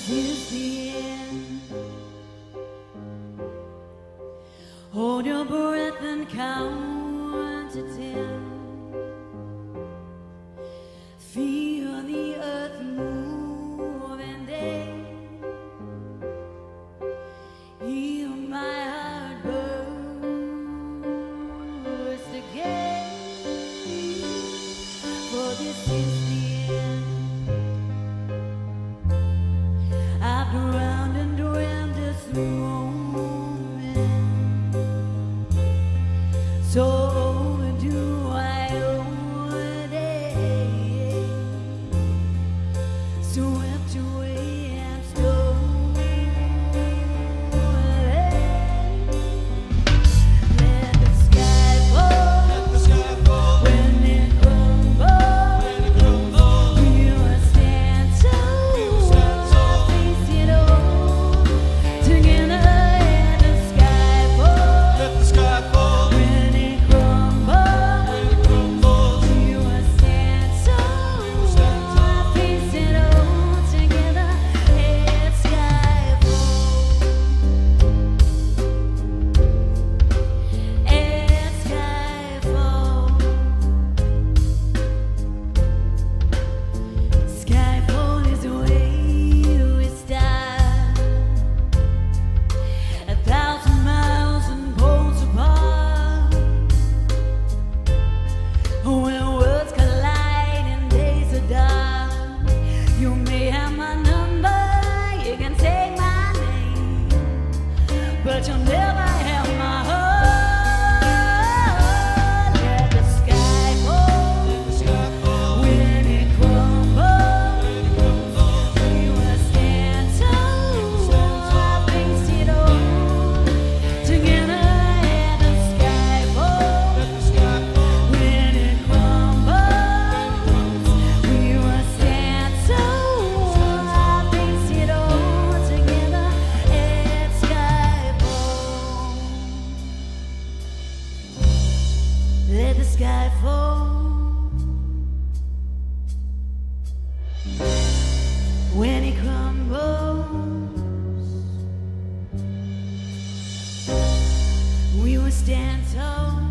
This is the end. Hold your breath and count to 10. Feel the earth move and then hear my heart burst again. For this is the end. I've drowned and dreamt this moment. So do I owe it. Swept away and stolen. Let the sky fall. When it crumbles, we will stand tall. Face it all together. Let the sky fall. When it crumbles, we will stand tall. Face it all together. Let sky fall. Let sky fall. Skyfall is where we start, 1,000 miles and poles apart. When worlds collide and days are dark, you may have my number, you can take my name, but you'll never have my heart. Let the sky fall. When it crumbles, we will stand tall. Face it all together. Let the sky fall. When it crumbles, we will stand tall. Face it all together. Let sky fall. Let the sky fall. When it crumbles, we will stand tall.